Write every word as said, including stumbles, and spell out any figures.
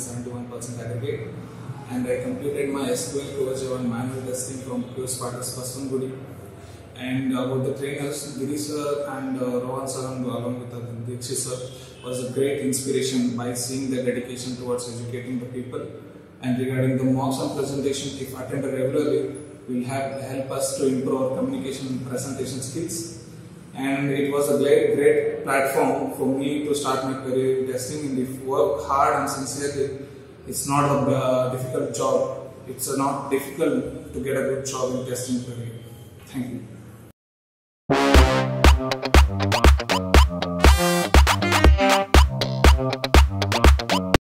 seventy-one percent aggregate, and I completed my S Q L two oh one manual testing from QSpiders Basavanagudi. And about the trainers, Giri sir and uh, Rohan sir along with uh, Dikshit sir was a great inspiration by seeing their dedication towards educating the people. And regarding the mocks and presentation, if attended regularly, will have help us to improve our communication and presentation skills. And it was a great, great platform for me to start my career in testing. And if you work hard and sincerely, it's not a uh, difficult job. It's uh, not difficult to get a good job in testing career. Thank you.